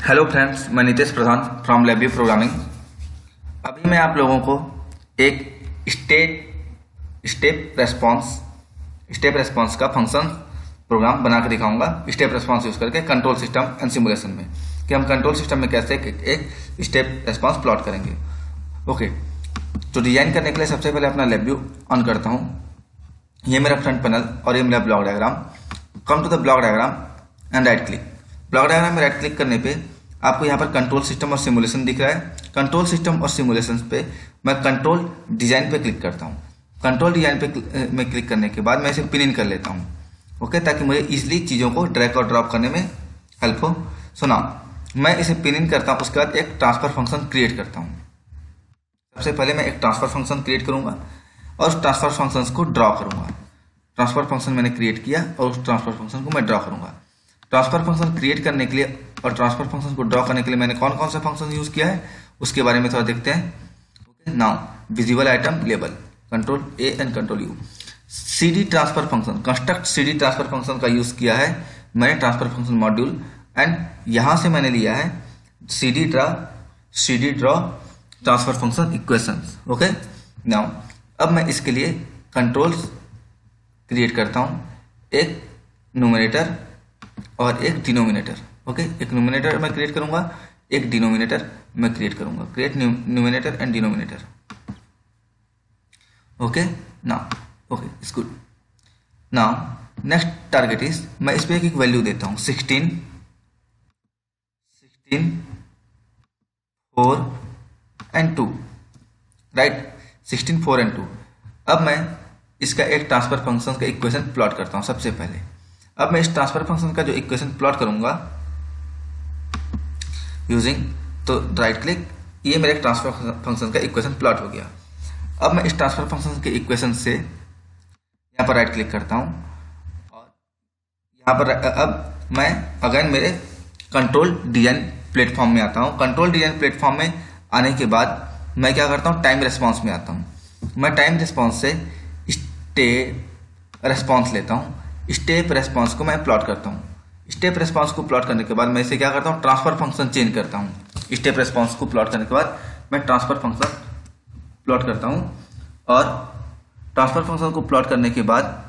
Hello friends, मैं Nitesh Pradhan from LabVIEW programming. अभी मैं आप लोगों को एक स्टेप रेस्पॉन्स का फंक्शन प्रोग्राम बना के दिखाऊंगा स्टेप रेस्पॉन्स यूज करके कंट्रोल सिस्टम एंड सिमुलेशन में, कि हम कंट्रोल सिस्टम में कैसे एक स्टेप रेस्पॉन्स प्लॉट करेंगे। ओके, तो डिजाइन करने के लिए सबसे पहले अपना LabVIEW ऑन करता हूँ। ये मेरा फ्रंट पैनल और ये मेरा block diagram. Come to the block diagram and right click. Block diagram में राइट क्लिक करने पे आपको यहाँ पर कंट्रोल सिस्टम और सिमुलेशन दिख रहा है। कंट्रोल सिस्टम और सिमुलेशन पे मैं कंट्रोल डिजाइन पे क्लिक करता हूँ। कंट्रोल डिजाइन पे में क्लिक करने के बाद मैं इसे पिन इन कर लेता हूँ, ओके, ताकि मुझे इजिली चीज़ों को ड्रैग और ड्रॉप करने में हेल्प हो। सुना, मैं इसे पिन इन करता हूँ, उसके बाद एक ट्रांसफर फंक्शन क्रिएट करता हूँ। सबसे पहले मैं एक ट्रांसफर फंक्शन क्रिएट करूँगा और उस ट्रांसफर फंक्शन को ड्रॉ करूँगा। ट्रांसफर फंक्शन मैंने क्रिएट किया और उस ट्रांसफर फंक्शन को मैं ड्रॉ करूँगा। ट्रांसफर फंक्शन क्रिएट करने के लिए और ट्रांसफर फंक्शन को ड्रॉ करने के लिए मैंने कौन कौन सा फंक्शन यूज किया है उसके बारे में थोड़ा देखते हैं। Okay, now visible item label, control A and control U. CD transfer function, construct CD transfer function का यूज किया है मैंने ट्रांसफर फंक्शन मॉड्यूल, एंड यहां से मैंने लिया है CD draw transfer function equations. Okay, now अब मैं इसके लिए कंट्रोल्स क्रिएट करता हूं, एक न्यूमरेटर और एक डिनोमिनेटर। ओके, एक न्यूमरेटर मैं क्रिएट करूंगा, एक डिनोमिनेटर मैं क्रिएट करूंगा। Create numerator and denominator. Okay, now okay, it's good. Now next target is, मैं इस पे एक वैल्यू देता हूं 16, 4 एंड 2, राइट, 16, 4 एंड 2। अब मैं इसका एक ट्रांसफर फंक्शन का इक्वेशन प्लॉट करता हूं। सबसे पहले अब मैं इस ट्रांसफर फंक्शन का जो इक्वेशन प्लॉट करूंगा यूजिंग, तो राइट क्लिक, ये मेरे ट्रांसफर फंक्शन का इक्वेशन प्लॉट हो गया। अब मैं इस ट्रांसफर फंक्शन के इक्वेशन से यहाँ पर राइट क्लिक करता हूं और यहाँ पर अब मैं अगेन मेरे कंट्रोल डिजाइन प्लेटफॉर्म में आता हूँ। कंट्रोल डिजाइन प्लेटफॉर्म में आने के बाद मैं क्या करता हूँ, टाइम रेस्पॉन्स में आता हूँ। मैं टाइम रेस्पॉन्स से स्टेप रेस्पॉन्स लेता हूँ। स्टेप रेस्पॉन्स को मैं प्लॉट करता हूँ। स्टेप रेस्पॉन्स को प्लॉट करने के बाद मैं इसे क्या करता हूँ, ट्रांसफर फंक्शन चेंज करता हूँ। स्टेप रेस्पॉन्स को प्लॉट करने के बाद मैं ट्रांसफर फंक्शन प्लॉट करता हूँ और ट्रांसफर फंक्शन को प्लॉट करने के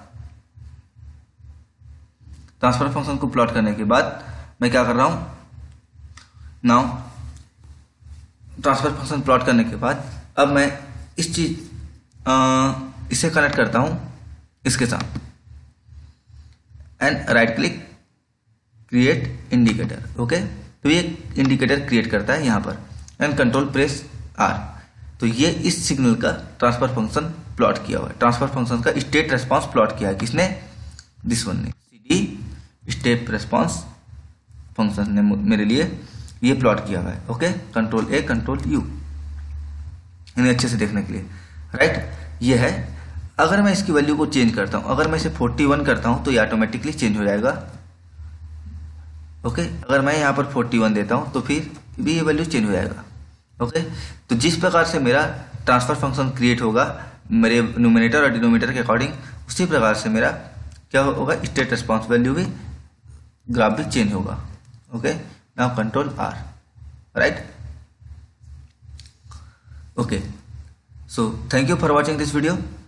बाद मैं क्या कर रहा हूँ, नाउ ट्रांसफर फंक्शन प्लॉट करने के बाद अब मैं इसे कनेक्ट करता हूँ इसके साथ and right click, create indicator. Okay, तो ये इंडिकेटर क्रिएट करता है यहाँ पर एंड कंट्रोल प्रेस आर। तो ये इस सिग्नल का ट्रांसफर फंक्शन प्लॉट किया हुआ है। ट्रांसफर फंक्शन का स्टेट रेस्पॉन्स प्लॉट किया है किसने, दिस वन ने, सीडी स्टेप रेस्पॉन्स फंक्शन ने मेरे लिए ये प्लॉट किया हुआ है। Okay, control A control U, इन्हें अच्छे से देखने के लिए, राइट, ये है। अगर मैं इसकी वैल्यू को चेंज करता हूं, अगर मैं इसे 41 करता हूं तो ये ऑटोमेटिकली चेंज हो जाएगा। ओके, अगर मैं यहां पर 41 देता हूं तो फिर भी ये वैल्यू चेंज हो जाएगा। ओके, तो जिस प्रकार से मेरा ट्रांसफर फंक्शन क्रिएट होगा मेरे न्यूमरेटर और डिनोमिनेटर के अकॉर्डिंग, उसी प्रकार से मेरा क्या होगा, स्टेट रेस्पॉन्स वैल्यू भी, ग्राफ भी चेंज होगा। Okay, now control R, right. Okay, so thank you for watching this video.